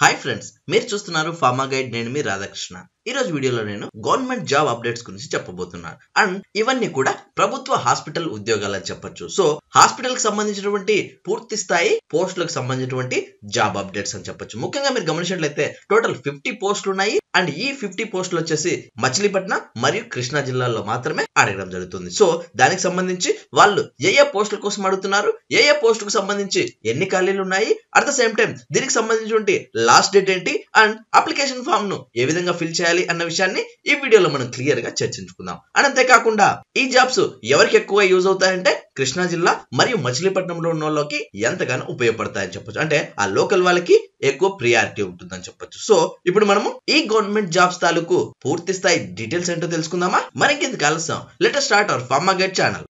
Hi friends, మీరు చూస్తున్నారు pharma guide. నేను మీ రాధాకృష్ణ. ఈ రోజు వీడియోలో నేను గవర్నమెంట్ జాబ్ అప్డేట్స్ గురించి చెప్పబోతున్నాను. అండ్ ఇవన్నీ కూడా ప్రభుత్వ హాస్పిటల్ ఉద్యోగాలని చెప్పొచ్చు. సో హాస్పిటల్ కి సంబంధించినటువంటి పూర్తి స్థాయి పోస్టులకు సంబంధించినటువంటి జాబ్ అప్డేట్స్ అని చెప్పొచ్చు. ముఖ్యంగా మీరు గమనించినట్లయితే టోటల్ 50 పోస్టులు ఉన్నాయి. అండ్ ఈ 50 పోస్టులు వచ్చేసి మచిలీపట్నం మరియు కృష్ణా జిల్లాల్లో మాత్రమే అడగడం జరుగుతుంది. సో దానికి సంబంధించి వాళ్ళు ఏ పోస్టుల కోసం అడుగుతున్నారు, ఏ పోస్టులకు సంబంధించి ఎన్ని ఖాళీలు ఉన్నాయి, అట్ ద సేమ్ టైం దీనికి సంబంధించినటువంటి లాస్ట్ డేట్ ఏంటి, అండ్ అప్లికేషన్ ఫామ్ ను ఏ విధంగా ఫిల్ చేయాలి అన్న విషయాన్ని ఈ వీడియోలో మనం క్లియర్ గా చర్చించుకుందాం. అండ్ అంతేకాకుండా ఈ జాబ్స్ ఎవరికి ఎక్కువ యూజ్ అవుతాయంటే కృష్ణా జిల్లా మరియు మచిలీపట్నంలో ఉన్న వాళ్ళకి ఎంతగానో ఉపయోగపడతాయని చెప్పొచ్చు. అంటే ఆ లోకల్ వాళ్ళకి ఎక్కువ ప్రియారిటీ ఉంటుందని చెప్పొచ్చు. సో ఇప్పుడు మనము ఈ గవర్నమెంట్ జాబ్స్ తాలూకు పూర్తి స్థాయి డీటెయిల్స్ ఏంటో తెలుసుకుందామా? మరింకెందుకు ఆలస్యం, let us start our pharma guide channel.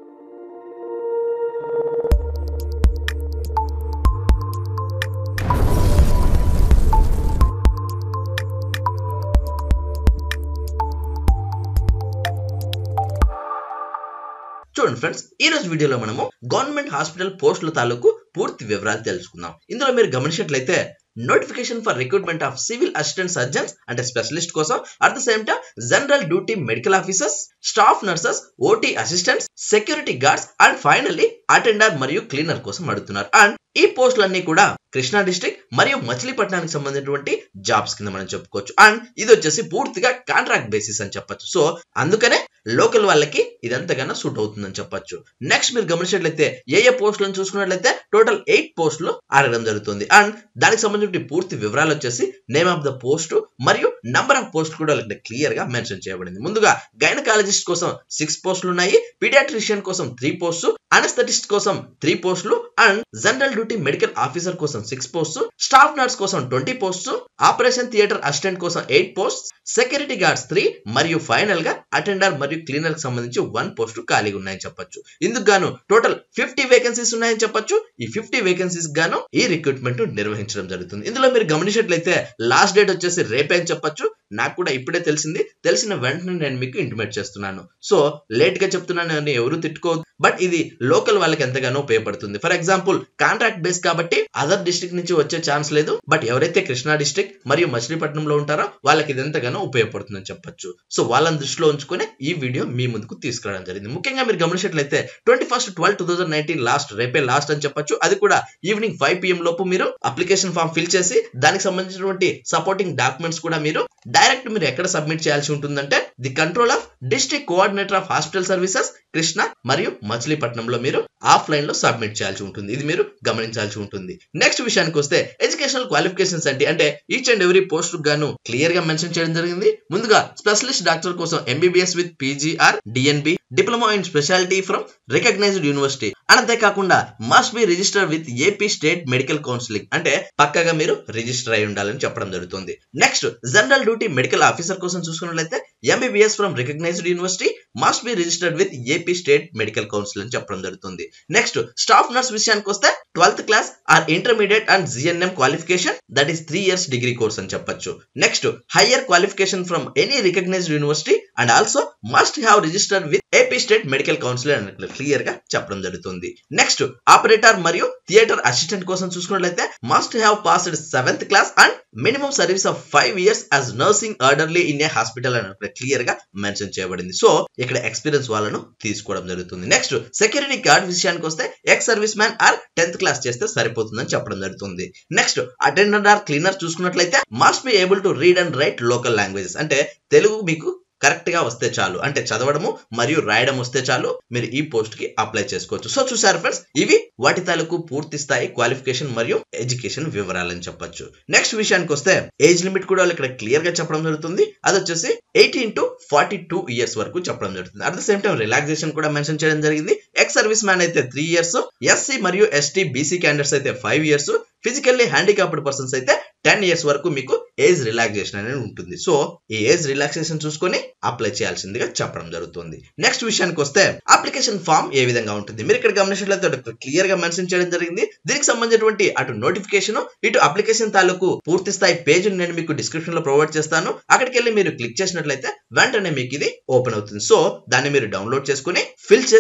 చూడండి ఫ్రెండ్స్, ఈ రోజు వీడియోలో మనము గవర్నమెంట్ హాస్పిటల్ పోస్టుల తాలూకు పూర్తి వివరాలు తెలుసుకుందాం. ఇందులో మీరు గమనించినట్లయితే notification for recruitment of civil assistant surgeons అంటే స్పెషలిస్ట్ కోసం, at the same time general duty medical officers, staff nurses, OT assistants, security guards and finally attender మరియు క్లీనర్ కోసం అడుగుతున్నారు. అండ్ ఈ పోస్టులన్నీ కూడా కృష్ణా డిస్ట్రిక్ట్ మరియు మచిలీపట్నానికి సంబంధించినటువంటి జాబ్స్ కింద మనం చెప్పుకోవచ్చు. అండ్ ఇది వచ్చేసి పూర్తిగా కాంట్రాక్ట్ బేసిస్ అని చెప్పొచ్చు. సో అందుకనే లోకల్ వాళ్ళకి ఇదంతగానో సూట్ అవుతుందని చెప్పొచ్చు. నెక్స్ట్ మీరు గమనించినట్లయితే ఏ పోస్టులను చూసుకున్నట్లయితే టోటల్ 8 పోస్టులు అడగడం జరుగుతుంది. అండ్ దానికి సంబంధించిన పూర్తి వివరాలు వచ్చేసి నేమ్ ఆఫ్ ద పోస్ట్ మరియు నంబర్ ఆఫ్ పోస్ట్ కూడా క్లియర్ గా మెన్షన్ చేయబడింది. ముందుగా గైనకాలజిస్ట్ కోసం 6 పోస్టులు ఉన్నాయి, పీడియాట్రిషియన్ కోసం 3 పోస్టులు, అనస్థెటిస్ట్ కోసం 3 పోస్టులు, and general duty medical officer కోసం 6 పోస్టులు, స్టాఫ్ నర్స్ కోసం 20 పోస్టులు, ఆపరేషన్ థియేటర్ అసిస్టెంట్ కోసం 8 పోస్ట్, సెక్యూరిటీ గార్డ్స్ 3 మరియు ఫైనల్ గా అటెండర్ మరియు క్లీనర్ కి సంబంధించి 1 పోస్ట్ ఖాళీగా ఉన్నాయని చెప్పొచ్చు. ఇందుకు గాను టోటల్ 50 వేకెన్సీస్ ఉన్నాయని చెప్పొచ్చు. ఈ 50 వేకెన్సీస్ గాను ఈ రిక్రూట్మెంట్ నిర్వహించడం జరుగుతుంది. ఇందులో మీరు గమనించినట్లయితే లాస్ట్ డేట్ వచ్చేసి రేపే అని చెప్పొచ్చు. నాకు కూడా ఇప్పుడే తెలిసిన వెంటనే నేను మీకు ఇంటిమేట్ చేస్తున్నాను. సో లేట్ గా చెప్తున్నాను అని ఎవరు తిట్టుకోవద్దు, బట్ ఇది లోకల్ వాళ్ళకి ఎంతగానో ఉపయోగపడుతుంది. ఫర్ ఎగ్జాంపుల్ కాంట్రాక్ట్ బేస్ కాబట్టి అదర్ డిస్ట్రిక్ట్ నుంచి వచ్చే ఛాన్స్ లేదు, బట్ ఎవరైతే కృష్ణా డిస్ట్రిక్ట్ మరియు మచిలీపట్నంలో ఉంటారో వాళ్ళకి ఇది ఎంతగానో ఉపయోగపడుతుందని చెప్పొచ్చు. సో వాళ్ళని దృష్టిలో ఉంచుకొని ఈ వీడియో మీ ముందుకు తీసుకురావడం జరిగింది. ముఖ్యంగా మీరు గమనించినట్లయితే 21/12/2019 లాస్ట్, రేపే లాస్ట్ అని చెప్పొచ్చు. అది కూడా ఈవినింగ్ 5 PM లోపు మీరు అప్లికేషన్ ఫామ్ ఫిల్ చేసి దానికి సంబంధించినటువంటి సపోర్టింగ్ డాక్యుమెంట్స్ కూడా మీరు డైరెక్ట్ మీరు ఎక్కడ సబ్మిట్ చేయాల్సి ఉంటుందంటే the control of district coordinator of hospital services Krishna మరియు మచిలీపట్నంలో మీరు ఆఫ్లైన్ లో సబ్మిట్ చేయాల్సి ఉంటుంది. ఇది మీరు గమనించాల్సి ఉంటుంది. నెక్స్ట్ విషయానికి వస్తే ఎడ్యుకేషనల్ క్వాలిఫికేషన్స్ అంటే ఈచ్ అండ్ ఎవ్రీ పోస్ట్ గాను క్లియర్ గా మెన్షన్ చేయడం జరిగింది. ముందుగా స్పెషలిస్ట్ డాక్టర్ కోసం MBBS with PGR DNB, diploma in speciality from recognised university. అంతేకాకుండా must be registered with AP state medical counselling, అంటే పక్కగా మీరు రిజిస్టర్ అయి ఉండాలని చెప్పడం జరుగుతుంది. Next general duty medical officer కోసం చూసుకున్నట్లయితే MBBS from recognised university, must be registered with AP state medical council అని చెప్పడం జరుగుతుంది. నెక్స్ట్ స్టాఫ్ నర్స్ విషయానికి వస్తే 12th class or intermediate and GNM qualification, that is 3 years degree course అని చెప్పొచ్చు. Next higher qualification from any recognised university and also must have registered with AP state medical council అని clear గా చెప్పడం జరుగుతుంది. Next operator మరియు theatre assistant కోసం చూసుకున్నట్లయితే must have passed 7th class and minimum service of 5 years as nursing orderly in a hospital అని clear గా mention చేయబడింది. సో ఇక్కడ ఎక్స్పీరియన్స్ వాళ్ళను తీసుకోవడం జరుగుతుంది. నెక్స్ట్ సెక్యూరిటీ గార్డ్ విషయానికి వస్తే ex service man or 10th class చేస్తే సరిపోతుందని చెప్పడం జరుగుతుంది. నెక్స్ట్ అటెండర్ ఆర్ క్లీనర్ చూసుకున్నట్లయితే must be able to read and write local languages, అంటే తెలుగు మీకు కరెక్ట్ గా వస్తే చాలు, అంటే చదవడము మరియు రాయడం వస్తే చాలు, మీరు ఈ పోస్ట్ కి అప్లై చేసుకోవచ్చు. సో చూసారు ఫ్రెండ్స్, ఇవి వాటి తాలూకు పూర్తి స్థాయి క్వాలిఫికేషన్ మరియు ఎడ్యుకేషన్ వివరాలని చెప్పొచ్చు. నెక్స్ట్ విషయానికి వస్తే ఏజ్ లిమిట్ కూడా ఇక్కడ క్లియర్ గా చెప్పడం జరుగుతుంది. అది వచ్చేసి 18 to 42 years వరకు చెప్పడం జరుగుతుంది. At the same time relaxation కూడా మెన్షన్ చేయడం జరిగింది. ఎక్స్ సర్వీస్ మ్యాన్ అయితే 3 years, SC మరియు ST BC క్యాండిడేట్స్ అయితే 5 years, ఫిజికల్లీ హ్యాండిక్యాప్డ్ పర్సన్స్ అయితే 10 years వరకు మీకు ఏజ్ రిలాక్సేషన్ అనేది ఉంటుంది. సో ఈ ఏజ్ రిలాక్సేషన్ చూసుకొని అప్లై చేయాల్సిందిగా చెప్పడం జరుగుతుంది. నెక్స్ట్ విషయానికి వస్తే అప్లికేషన్ ఫామ్ ఏ విధంగా ఉంటుంది, మీరు ఇక్కడ గమనించినట్లయితే క్లియర్ గా మెన్షన్ చేయడం జరిగింది. దీనికి సంబంధించినటువంటి అటు నోటిఫికేషన్ ఇటు అప్లికేషన్ తాలూకు పూర్తి స్థాయి పేజ్ నేను మీకు డిస్క్రిప్షన్ లో ప్రొవైడ్ చేస్తాను. అక్కడికి వెళ్ళి మీరు క్లిక్ చేసినట్లయితే వెంటనే మీకు ఇది ఓపెన్ అవుతుంది. సో దాన్ని మీరు డౌన్లోడ్ చేసుకుని ఫిల్ చేసి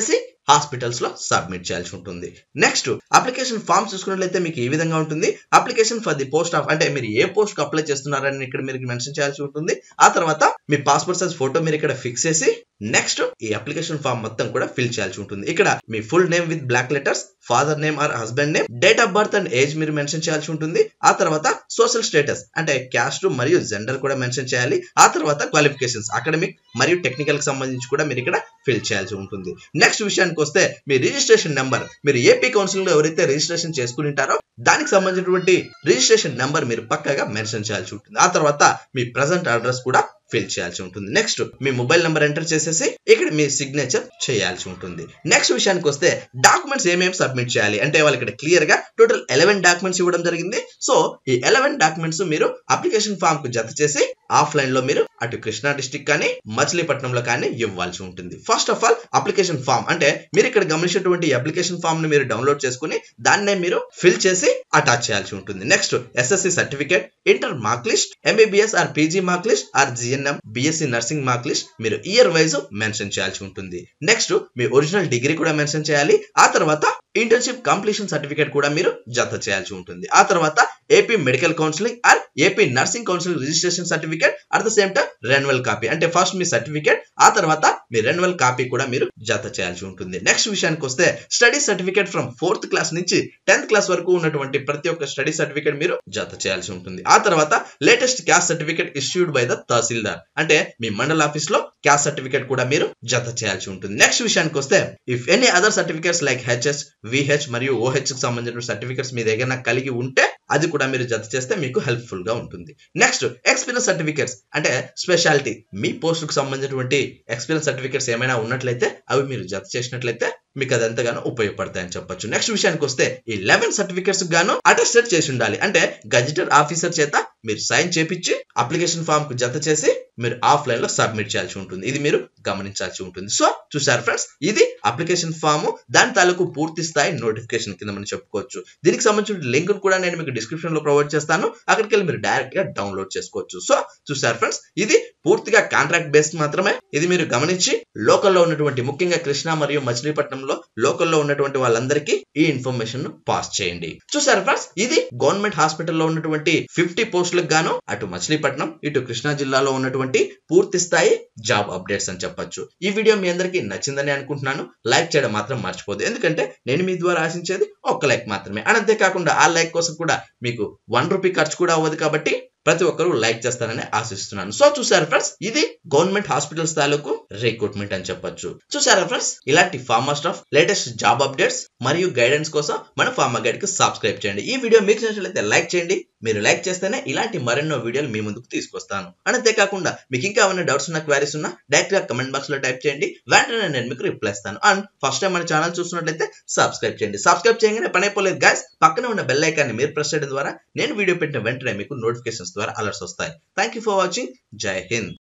హాస్పిటల్స్ లో సబ్మిట్ చేయాల్సి ఉంటుంది. నెక్స్ట్ అప్లికేషన్ ఫామ్ చూసుకున్నట్లయితే మీకు ఈ విధంగా ఉంటుంది. Application for the post of అంటే మీరు ఏ పోస్ట్ కు అప్లై చేస్తున్నారని ఇక్కడ మీరు మెన్షన్ చేయాల్సి ఉంటుంది. ఆ తర్వాత మీ పాస్పోర్ట్ సైజ్ ఫోటో మీరు ఇక్కడ ఫిక్స్ చేసి నెక్స్ట్ ఈ అప్లికేషన్ ఫామ్ మొత్తం కూడా ఫిల్ చేయాల్సి ఉంటుంది. ఇక్కడ మీ full name with block letters, father name or husband name, date of birth and age మీరు మెన్షన్ చేయాల్సి ఉంటుంది. ఆ తర్వాత సోషల్ స్టేటస్ అంటే క్యాస్ట్ మరియు జెండర్ కూడా మెన్షన్ చేయాలి. ఆ తర్వాత క్వాలిఫికేషన్స్ అకాడమిక్ మరియు టెక్నికల్ కి సంబంధించి కూడా మీరు ఇక్కడ ఫిల్ చేయాల్సి ఉంటుంది. నెక్స్ట్ విషయానికి వస్తే మీ రిజిస్ట్రేషన్ నెంబర్, మీరు ఏపీ కౌన్సిల్ లో ఎవరైతే రిజిస్ట్రేషన్ చేసుకుని ఉంటారో దానికి సంబంధించినటువంటి రిజిస్ట్రేషన్ నెంబర్ మీరు పక్కగా మెన్షన్ చేయాల్సి ఉంటుంది. ఆ తర్వాత మీ ప్రెసెంట్ అడ్రస్ కూడా ఫిల్ చేయాల్సి ఉంటుంది. నెక్స్ట్ మీ మొబైల్ నెంబర్ ఎంటర్ చేసేసి ఇక్కడ మీ సిగ్నేచర్ చేయాల్సి ఉంటుంది. నెక్స్ట్ విషయానికి వస్తే డాక్యుమెంట్స్ ఏమేమి సబ్మిట్ చేయాలి అంటే వాళ్ళు ఇక్కడ క్లియర్ గా టోటల్ 11 డాక్యుమెంట్స్ ఇవ్వడం జరిగింది. సో ఈ 11 డాక్యుమెంట్స్ మీరు అప్లికేషన్ ఫామ్ కు జత చేసి ఆఫ్లైన్ లో మీరు అటు కృష్ణా డిస్ట్రిక్ట్ కానీ మచిలీపట్నంలో కానీ ఇవ్వాల్సి ఉంటుంది. First of all application form అంటే మీరు ఇక్కడ గమనించినటువంటి అప్లికేషన్ ఫామ్ ని మీరు డౌన్లోడ్ చేసుకుని దాన్నే మీరు ఫిల్ చేసి అటాచ్ చేయాల్సి ఉంటుంది. Next SSC certificate, inter mark list, MBBS or PG mark list or GNM, BSc nursing mark list మీరు ఇయర్ వైజ్ మెన్షన్ చేయాల్సి ఉంటుంది. నెక్స్ట్ మీ ఒరిజినల్ డిగ్రీ కూడా మెన్షన్ చేయాలి. ఆ తర్వాత ఇంటర్న్షిప్ కంప్లీషన్ సర్టిఫికేట్ కూడా మీరు జత చేయాల్సి ఉంటుంది. ఆ తర్వాత AP medical counselling or AP nursing council registration certificate at the same time renewal copy అంటే ఫస్ట్ మీ సర్టిఫికేట్ ఆ తర్వాత మీ రెన్యువల్ కాపీ కూడా మీరు జత చేయాల్సి ఉంటుంది. నెక్స్ట్ విషయానికి వస్తే study certificate from 4th class నుంచి 10th క్లాస్ వరకు ఉన్నటువంటి ప్రతి ఒక్క స్టడీ సర్టిఫికేట్ మీరు జత చేయాల్సి ఉంటుంది. ఆ తర్వాత latest caste certificate issued by the tahsildar అంటే మీ మండల ఆఫీస్ లో క్యాస్ట్ సర్టిఫికేట్ కూడా మీరు జత చేయాల్సి ఉంటుంది. నెక్స్ట్ విషయానికి వస్తే if any other certificates like HS, VH మరియు ఓహెచ్ కి సంబంధించిన సర్టిఫికేట్స్ మీ దగ్గర కలిగి ఉంటే అది కూడా మీరు జత చేస్తే మీకు హెల్ప్ఫుల్ గా ఉంటుంది. నెక్స్ట్ ఎక్స్పీరియన్స్ సర్టిఫికేట్స్ అంటే స్పెషాలిటీ మీ పోస్ట్ కు సంబంధించినటువంటి ఎక్స్పీరియన్స్ సర్టిఫికేట్స్ ఏమైనా ఉన్నట్లయితే అవి మీరు జత చేసినట్లయితే మీకు అది ఎంతగానో ఉపయోగపడతాయని చెప్పొచ్చు. నెక్స్ట్ విషయానికి వస్తే ఈ 11 సర్టిఫికేట్స్ గాను అటెస్టెడ్ చేసి ఉండాలి అంటే గజెటెడ్ ఆఫీసర్ చేత మీరు సైన్ చేపించి అప్లికేషన్ ఫామ్ కు జత చేసి మీరు ఆఫ్లైన్ లో సబ్మిట్ చేయాల్సి ఉంటుంది. ఇది మీరు గమనించాల్సి ఉంటుంది. సో చూసారు ఫ్రెండ్స్, ఇది అప్లికేషన్ ఫామ్ దాని తాలూకు పూర్తి స్థాయి నోటిఫికేషన్ కింద మనం చెప్పుకోవచ్చు. దీనికి సంబంధించిన లింక్ కూడా నేను మీకు డిస్క్రిప్షన్ లో ప్రొవైడ్ చేస్తాను. అక్కడికి వెళ్ళి మీరు డైరెక్ట్ గా డౌన్లోడ్ చేసుకోవచ్చు. సో చూసారు ఫ్రెండ్స్, ఇది పూర్తిగా కాంట్రాక్ట్ బేస్డ్ మాత్రమే. ఇది మీరు గమనించి లోకల్లో ఉన్నటువంటి ముఖ్యంగా కృష్ణా మరియు మచిలీపట్నంలో లోకల్లో ఉన్నటువంటి వాళ్ళందరికీ ఈ ఇన్ఫర్మేషన్ పాస్ చేయండి. చూసారు ఫ్రెండ్స్, ఇది గవర్నమెంట్ హాస్పిటల్లో ఉన్నటువంటి 50 పోస్టులకు గాను అటు మచిలీపట్నం ఇటు కృష్ణా జిల్లాలో ఉన్నటువంటి పూర్తి స్థాయి జాబ్ అప్డేట్స్ అని చెప్పొచ్చు. ఈ వీడియో మీ అందరికీ నచ్చిందని అనుకుంటున్నాను. లైక్ చేయడం మాత్రం మర్చిపోదు, ఎందుకంటే నేను మీ ద్వారా ఆశించేది ఒక్క లైక్ మాత్రమే. అంతేకాకుండా ఆ లైక్ కోసం కూడా మీకు 1 రూపీ ఖర్చు కూడా అవ్వదు కాబట్టి ప్రతి ఒక్కరు లైక్ చేస్తారని ఆశిస్తున్నాను. సో చూసారు ఫ్రెండ్స్, ఇది గవర్నమెంట్ హాస్పిటల్స్ తాలూకు రిక్రూట్మెంట్ అని చెప్పొచ్చు. చూసారా ఫ్రెండ్స్, ఇలాంటి pharma staff latest job updates మరియు గైడెన్స్ కోసం మన ఫార్మా గైడ్ కి సబ్స్క్రైబ్ చేయండి. ఈ వీడియో మీకు నచ్చినట్లయితే లైక్ చేయండి. మీరు లైక్ చేస్తేనే ఇలాంటి మరెన్నో వీడియోలు మీ ముందుకు తీసుకొస్తాను. అంతేకాకుండా మీకు ఇంకా ఏమైనా డౌట్స్ ఉన్నా, క్వారీస్ ఉన్నా డైరెక్ట్ గా కమెంట్ బాక్స్ లో టైప్ చేయండి. వెంటనే నేను మీకు రిప్లై ఇస్తాను. అండ్ ఫస్ట్ టైం మన ఛానల్ చూస్తున్నట్లయితే సబ్స్క్రైబ్ చేయండి. సబ్స్క్రైబ్ చేయగానే పని అయిపోలేదు గైస్, పక్కన ఉన్న బెల్ ఐకాన్ని మీరు ప్రెస్ చేయడం ద్వారా నేను వీడియో పెట్టిన వెంటనే మీకు నోటిఫికేషన్స్ ద్వారా అలర్ట్స్ వస్తాయి. Thank you for watching. Jai Hind.